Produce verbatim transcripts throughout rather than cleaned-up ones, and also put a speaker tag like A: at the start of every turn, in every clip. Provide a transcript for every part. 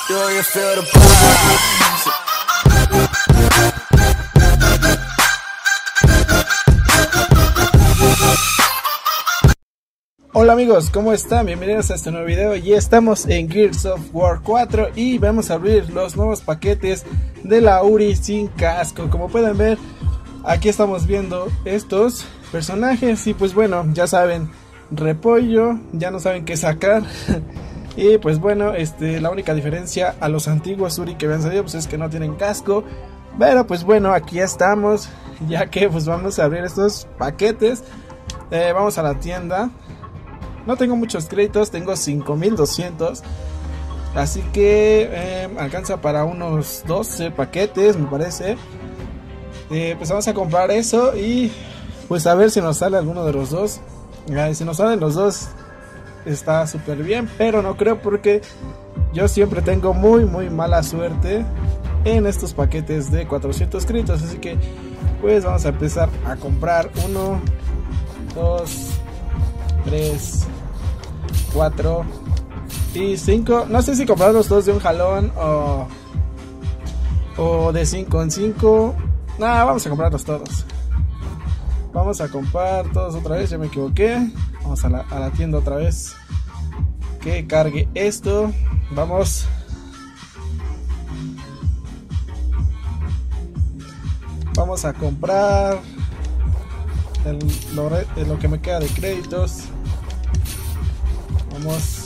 A: You already feel the vibes.
B: Hola amigos, ¿cómo están? Bienvenidos a este nuevo video. Ya estamos en Gears of War cuatro y vamos a abrir los nuevos paquetes de la Uri sin casco. Como pueden ver, aquí estamos viendo estos personajes y pues bueno, ya saben, repollo, ya no saben qué sacar. Y pues bueno, este, la única diferencia a los antiguos Uri que habían salido pues es que no tienen casco. Pero pues bueno, aquí estamos, ya que pues vamos a abrir estos paquetes. eh, Vamos a la tienda. No tengo muchos créditos, tengo cinco mil doscientos. Así que eh, alcanza para unos doce paquetes, me parece. eh, Pues vamos a comprar eso y pues a ver si nos sale alguno de los dos. eh, Si nos salen los dos está súper bien, pero no creo, porque yo siempre tengo muy muy mala suerte en estos paquetes de cuatrocientos créditos. Así que pues vamos a empezar a comprar uno, dos, tres, cuatro y cinco. No sé si comprar los dos de un jalón o, o de cinco en cinco. Nada, vamos a comprarlos todos. Vamos a comprar todos otra vez, ya me equivoqué. Vamos a la, a la tienda otra vez. Que cargue esto. Vamos. Vamos a comprar el, lo, lo que me queda de créditos. Vamos.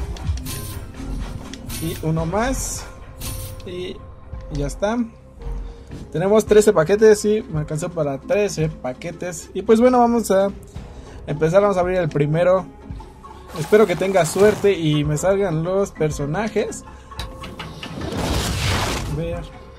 B: Y uno más. Y ya está. Tenemos trece paquetes y me alcanzó para trece paquetes. Y pues bueno, vamos a empezar. Vamos a abrir el primero. Espero que tenga suerte y me salgan los personajes. A ver.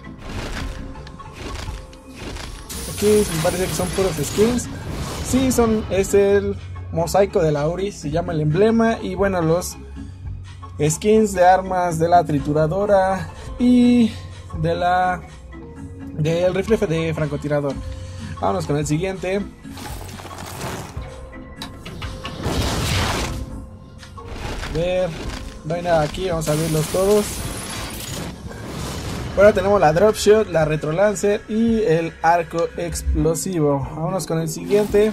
B: Aquí me parece que son puros skins. Sí, son, es el mosaico de la Uri, se llama el emblema. Y bueno, los skins de armas de la trituradora y de la del rifle de francotirador. Vámonos con el siguiente. A ver, no hay nada aquí, vamos a abrirlos todos. Ahora tenemos la Dropshot, la Retrolancer y el arco explosivo. Vámonos con el siguiente.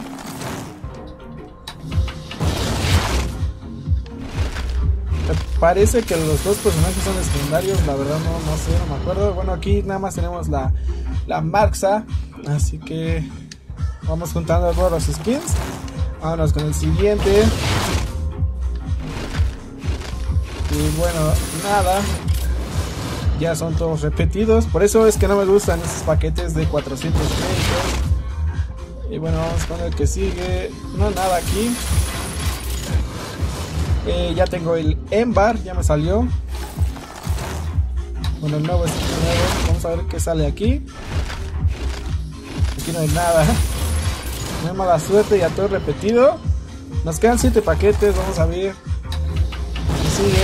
B: Me parece que los dos personajes son legendarios, la verdad no, no sé, no me acuerdo. Bueno, aquí nada más tenemos la, la Marxa, así que vamos juntando todos los skins. Vámonos con el siguiente. Y bueno, nada, ya son todos repetidos. Por eso es que no me gustan esos paquetes de cuatrocientos créditos. Y bueno, vamos con el que sigue. No, nada aquí. Eh, ya tengo el Embar, ya me salió. Bueno, el nuevo es el nuevo. Vamos a ver qué sale aquí. Aquí no hay nada. No hay mala suerte, ya todo repetido. Nos quedan siete paquetes, vamos a ver qué sigue.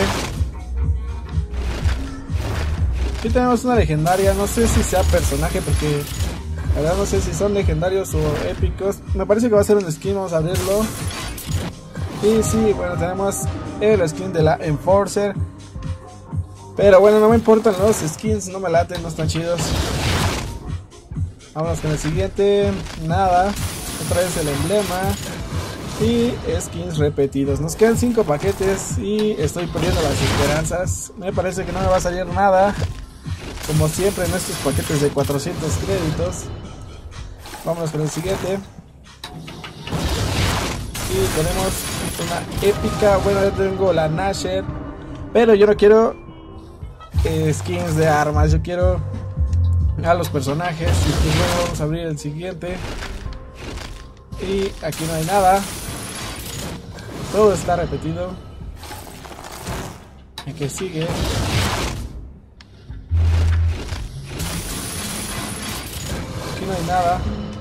B: Aquí tenemos una legendaria, no sé si sea personaje, porque la verdad no sé si son legendarios o épicos. Me parece que va a ser un skin, vamos a abrirlo. Y sí, bueno, tenemos el skin de la Enforcer. Pero bueno, no me importan los skins, no me laten, no están chidos. Vámonos con el siguiente. Nada, otra vez el emblema y skins repetidos. Nos quedan cinco paquetes y estoy perdiendo las esperanzas. Me parece que no me va a salir nada, como siempre en estos paquetes de cuatrocientos créditos. Vámonos con el siguiente. Y tenemos una épica. Bueno, ya tengo la Nasher, pero yo no quiero eh, skins de armas, yo quiero a los personajes. Y pues bueno, vamos a abrir el siguiente. Y aquí no hay nada, todo está repetido. El que sigue. Aquí no hay nada.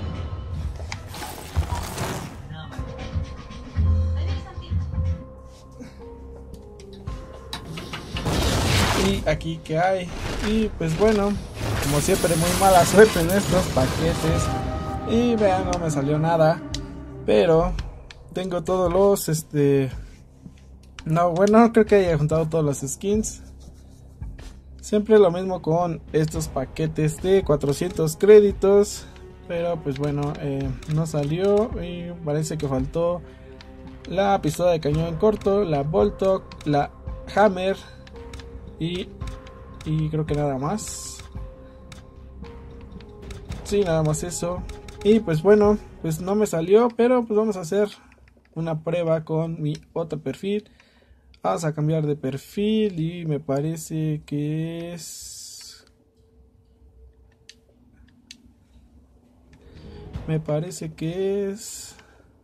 B: Y aquí que hay. Y pues bueno, como siempre, muy mala suerte en estos paquetes. Y vean, no me salió nada. Pero tengo todos los este No, bueno, no creo que haya juntado todos los skins. Siempre lo mismo con estos paquetes de cuatrocientos créditos. Pero pues bueno, eh, no salió y parece que faltó la pistola de cañón corto, la Voltok, la Hammer y, y creo que nada más. Sí, nada más eso. Y pues bueno, pues no me salió, pero pues vamos a hacer una prueba con mi otro perfil. Vamos a cambiar de perfil y me parece que es... Me parece que es...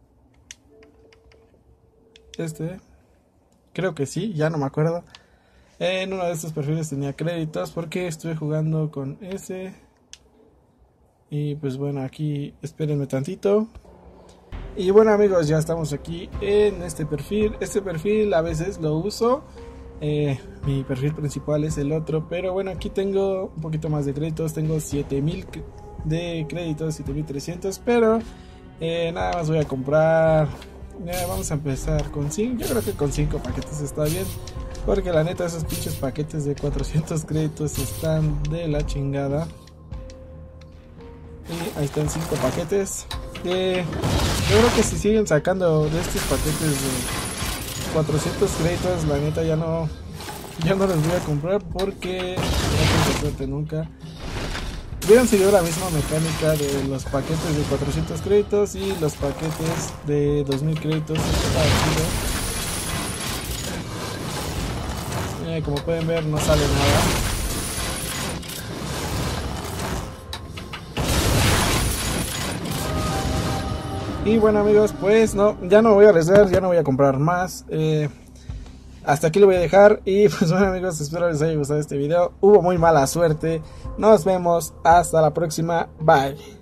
B: Este. Creo que sí, ya no me acuerdo. En uno de estos perfiles tenía créditos porque estuve jugando con ese. Y pues bueno, aquí espérenme tantito. Y bueno amigos, ya estamos aquí en este perfil. Este perfil a veces lo uso. Eh, mi perfil principal es el otro. Pero bueno, aquí tengo un poquito más de créditos. Tengo siete mil de créditos, siete mil trescientos. Pero eh, nada más voy a comprar. Eh, vamos a empezar con cinco. Yo creo que con cinco paquetes está bien. Porque la neta esos pinches paquetes de cuatrocientos créditos están de la chingada. Y ahí están cinco paquetes. Eh, yo creo que si siguen sacando de estos paquetes de cuatrocientos créditos, la neta ya no, ya no los voy a comprar porque no tengo suerte nunca. Hubieran seguido la misma mecánica de los paquetes de cuatrocientos créditos y los paquetes de dos mil créditos. Eh, como pueden ver, no sale nada. Y bueno amigos, pues no, ya no voy a arriesgar, ya no voy a comprar más. Eh, hasta aquí lo voy a dejar. Y pues bueno amigos, espero les haya gustado este video. Hubo muy mala suerte. Nos vemos, hasta la próxima, bye.